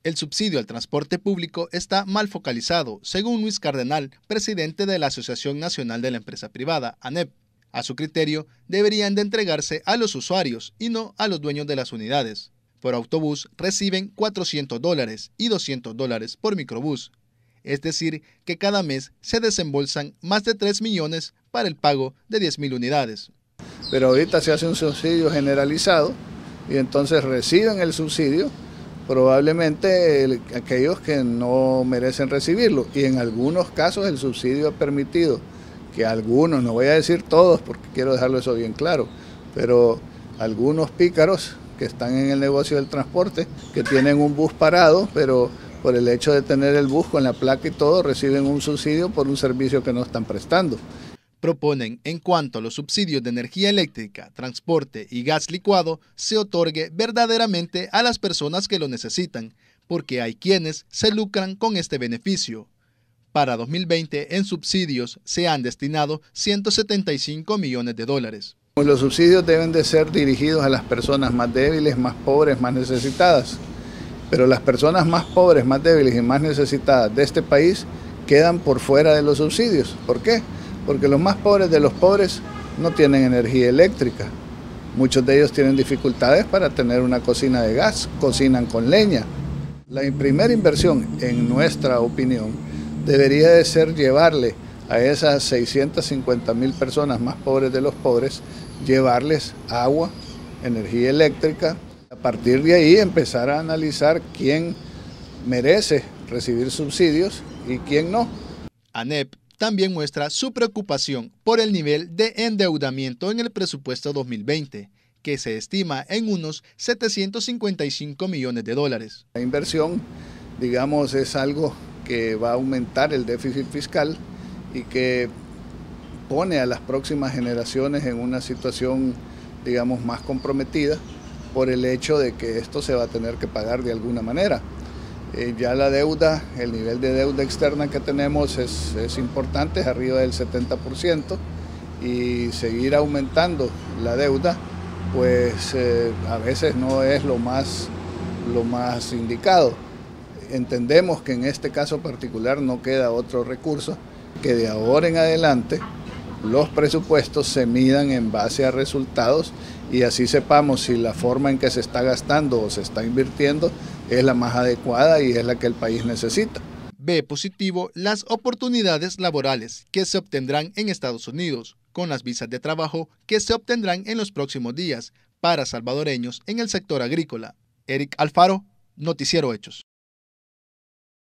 El subsidio al transporte público está mal focalizado, según Luis Cardenal, presidente de la Asociación Nacional de la Empresa Privada, ANEP. A su criterio, deberían de entregarse a los usuarios y no a los dueños de las unidades. Por autobús reciben $400 y $200 por microbús. Es decir, que cada mes se desembolsan más de 3 millones para el pago de 10.000 unidades. Pero ahorita se hace un subsidio generalizado y entonces reciben el subsidio probablemente aquellos que no merecen recibirlo, y en algunos casos el subsidio ha permitido que algunos, no voy a decir todos porque quiero dejarlo eso bien claro, pero algunos pícaros que están en el negocio del transporte, que tienen un bus parado, pero por el hecho de tener el bus con la placa y todo, reciben un subsidio por un servicio que no están prestando. Proponen, en cuanto a los subsidios de energía eléctrica, transporte y gas licuado, se otorgue verdaderamente a las personas que lo necesitan, porque hay quienes se lucran con este beneficio. Para 2020, en subsidios se han destinado $175 millones. Los subsidios deben de ser dirigidos a las personas más débiles, más pobres, más necesitadas. Pero las personas más pobres, más débiles y más necesitadas de este país quedan por fuera de los subsidios. ¿Por qué? Porque los más pobres de los pobres no tienen energía eléctrica. Muchos de ellos tienen dificultades para tener una cocina de gas, cocinan con leña. La primera inversión, en nuestra opinión, debería de ser llevarle a esas 650.000 personas más pobres de los pobres, llevarles agua, energía eléctrica. A partir de ahí empezar a analizar quién merece recibir subsidios y quién no. ANEP también muestra su preocupación por el nivel de endeudamiento en el presupuesto 2020, que se estima en unos $755 millones. La inversión, digamos, es algo que va a aumentar el déficit fiscal y que pone a las próximas generaciones en una situación, digamos, más comprometida por el hecho de que esto se va a tener que pagar de alguna manera. Ya la deuda, el nivel de deuda externa que tenemos es importante, es arriba del 70%, y seguir aumentando la deuda, pues a veces no es lo más indicado. Entendemos que en este caso particular no queda otro recurso, que de ahora en adelante los presupuestos se midan en base a resultados y así sepamos si la forma en que se está gastando o se está invirtiendo es la más adecuada y es la que el país necesita. Ve positivo las oportunidades laborales que se obtendrán en Estados Unidos, con las visas de trabajo que se obtendrán en los próximos días para salvadoreños en el sector agrícola. Eric Alfaro, Noticiero Hechos.